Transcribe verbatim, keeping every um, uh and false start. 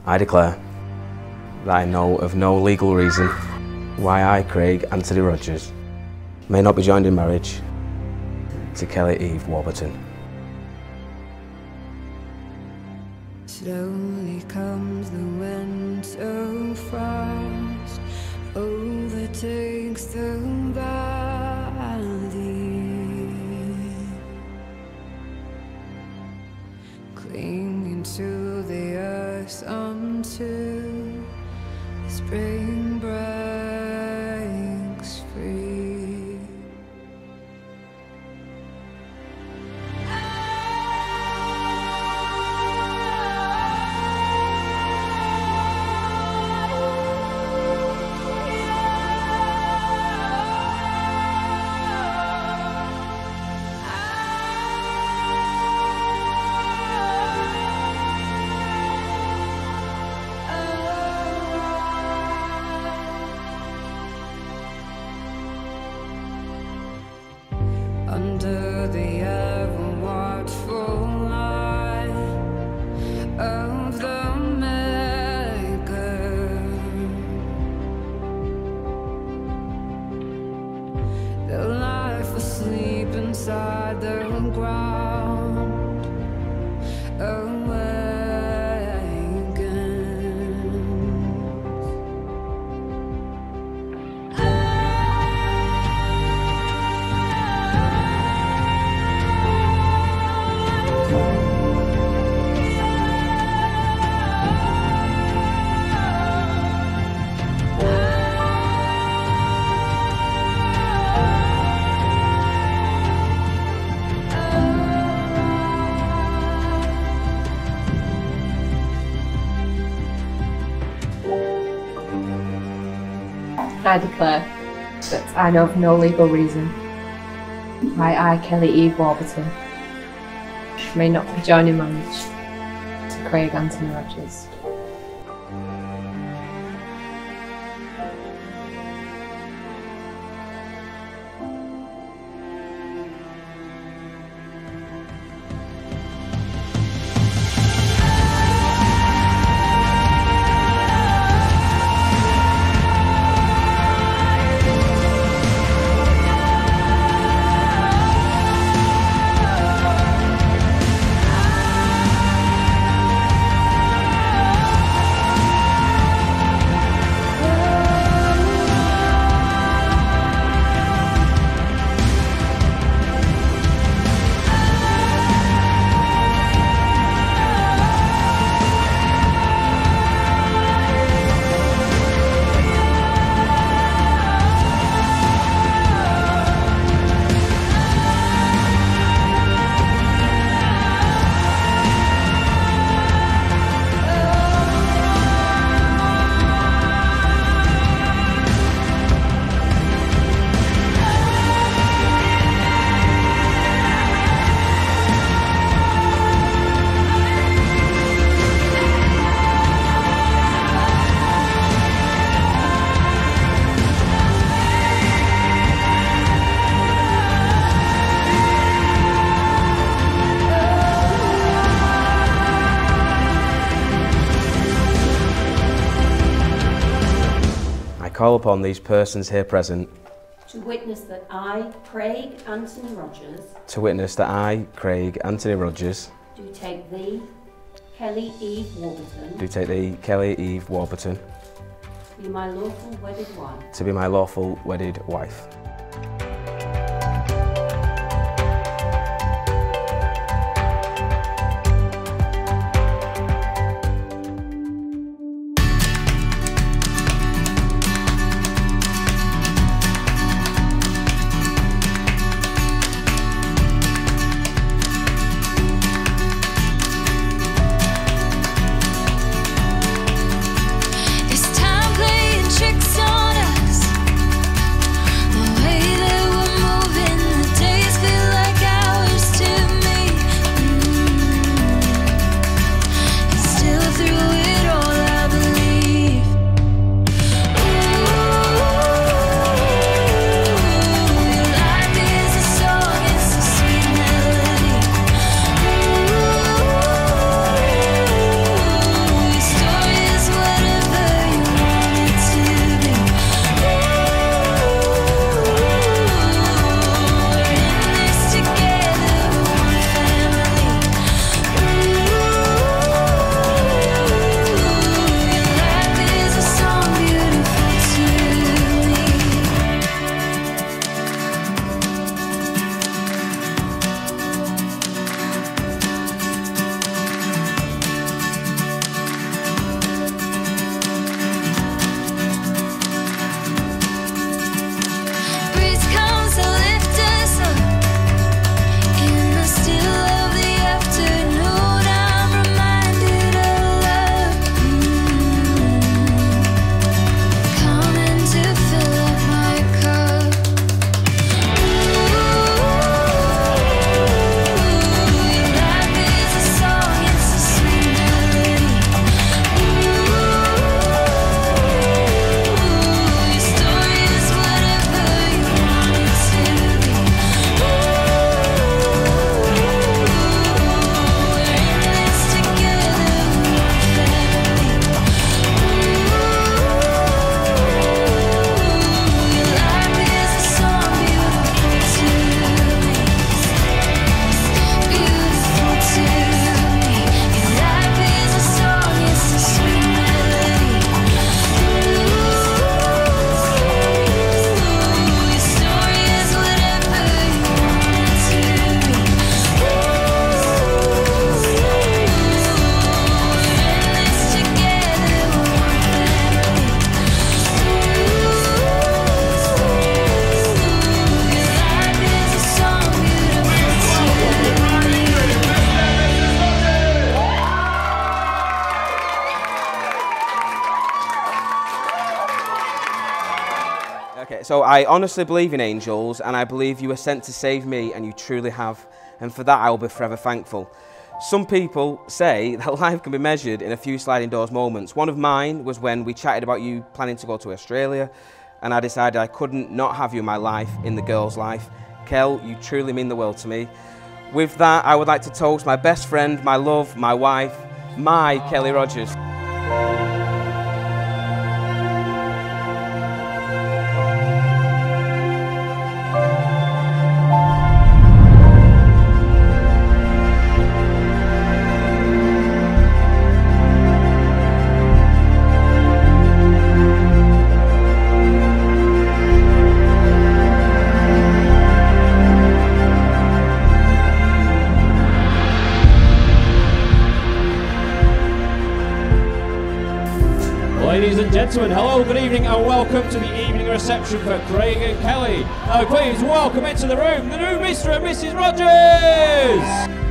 I declare that I know of no legal reason why I, Craig Anthony Rogers, may not be joined in marriage to Kelly Eve Warburton. Slowly comes the wind so fast, overtakes the valley, clinging to the earth until the spring breaks free. Under the ever-watchful eye of the Maker, the life asleep inside the ground awakens. I declare that I know of no legal reason why I, Kelly Eve Warburton, may not be joined in marriage to Craig Anthony Rogers. I call upon these persons here present to witness that I, Craig Anthony Rogers, to witness that I, Craig Anthony Rogers, do take thee, Kelly Eve Warburton, do take thee, Kelly Eve Warburton, to be my lawful wedded wife, to be my lawful wedded wife. It's time playing tricks on us. So I honestly believe in angels, and I believe you were sent to save me, and you truly have. And for that I will be forever thankful. Some people say that life can be measured in a few sliding doors moments. One of mine was when we chatted about you planning to go to Australia, and I decided I couldn't not have you in my life, in the girl's life. Kel, you truly mean the world to me. With that, I would like to toast my best friend, my love, my wife, my Kelly Rogers. Ladies and gentlemen, hello, good evening and welcome to the evening reception for Craig and Kelly. Now please welcome into the room the new Mister and Missus Rogers!